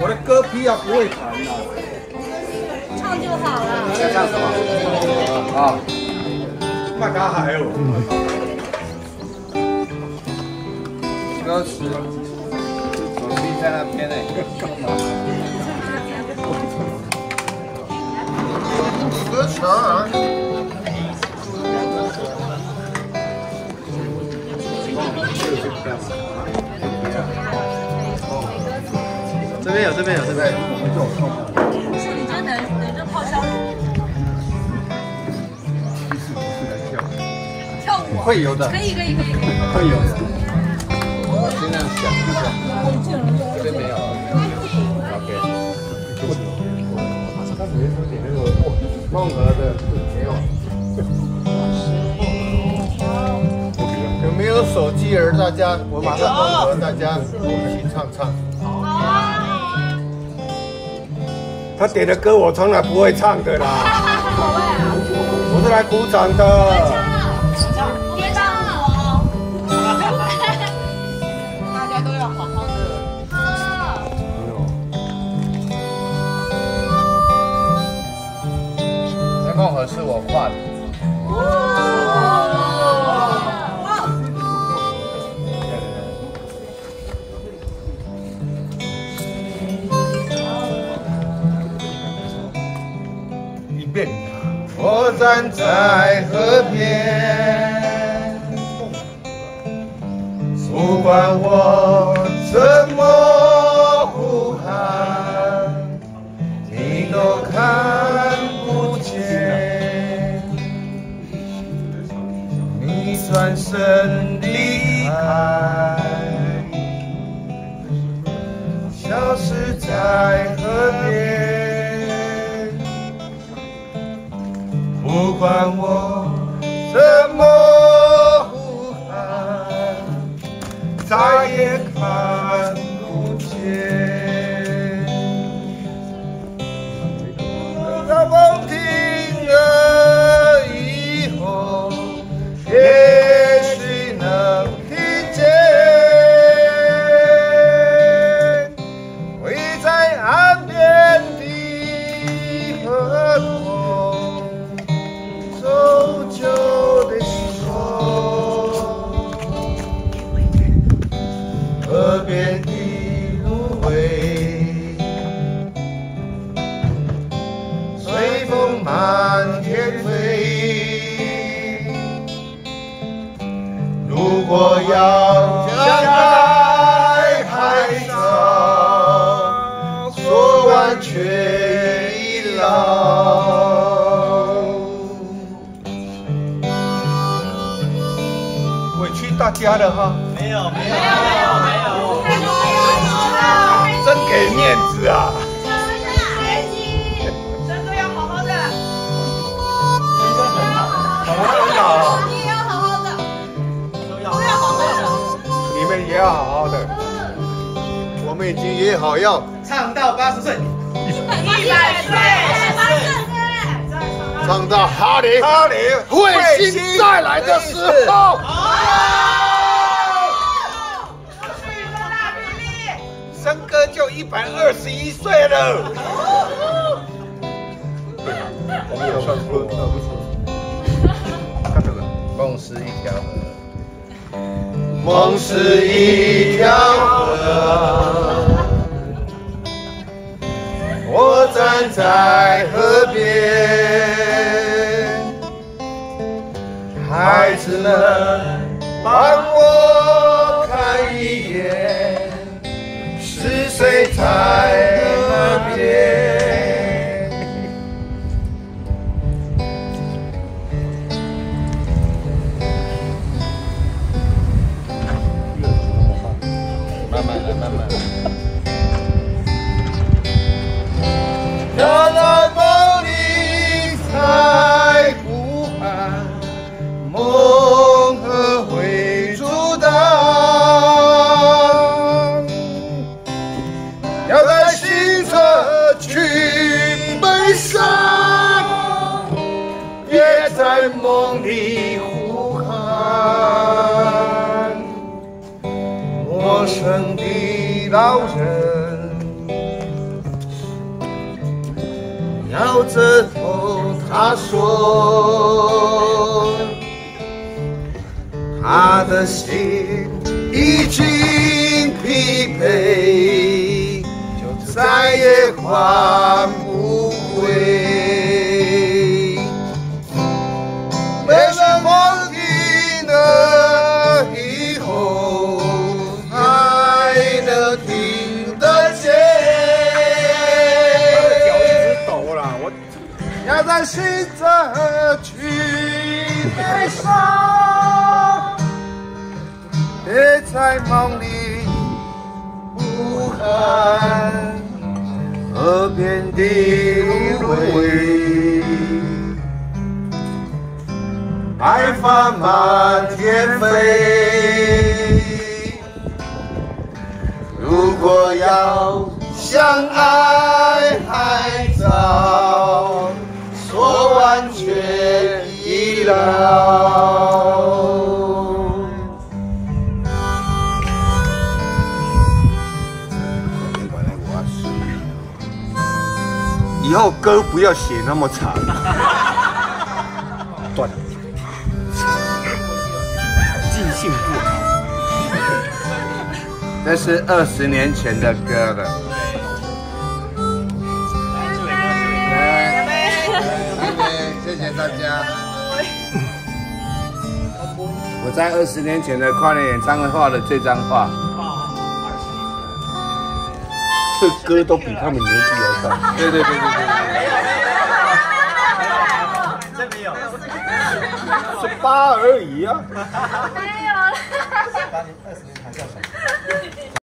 我的歌批啊不会弹呐。 唱就好了。 要唱什么？啊，麦卡海哦。歌词，手机在那边呢，干嘛？歌词啊。这边有，这边有，这边有。 是你真能这泡香跳舞？ 会有的。 可以。 会有的。我尽量想一下。这边没有。OK。他没说点那个梦河的没有。有没有手机儿？大家，我马上梦河，大家一起唱。他点的歌我从来不会唱的啦，我是来鼓掌的。 别唱哦！大家都要好好的。 那梦河是我画的。我站在河边，不管我怎么呼喊，你都看不见。你转身离开，消失在河边。不管我怎么呼喊，再也看不见。当风停了以后，也许能听见围在岸边的河童。走旧的说，河边的芦苇，随风满天飞。如果要在海上说完全已老。大家了哈， 没有， 真给面子啊！ 真的要好好的， 很好， 你也要好好的，都要好好的， 你们也要好好的。我们已经约好要唱到80岁 100岁， 唱到哈雷彗星再来的时候。生哥就121岁了。我们有算错，不错。看这个，梦是一条河，梦是一条河，我站在河边，孩子们帮我看一眼。是谁在河边？慢慢来，慢慢来。要在梦里才呼喊，梦和会阻挡。要在行车去悲伤，也在梦里呼喊。陌生的老人， 摇着头，他说，他的心已经疲惫，就再也还不回。没了梦停了以后，还能听得见。要在心着去悲伤，别在梦里呼喊，河边的芦苇，白发满天飞。如果要相爱还早，说完却已了。以后歌不要写那么长，断了，记性不好。那是20年前的歌了。谢谢大家。我在20年前的跨年演唱会画了这张画，这歌都比他们年纪还大。对。 这没有 ，18而已啊。 没有了。 20年谈笑什么？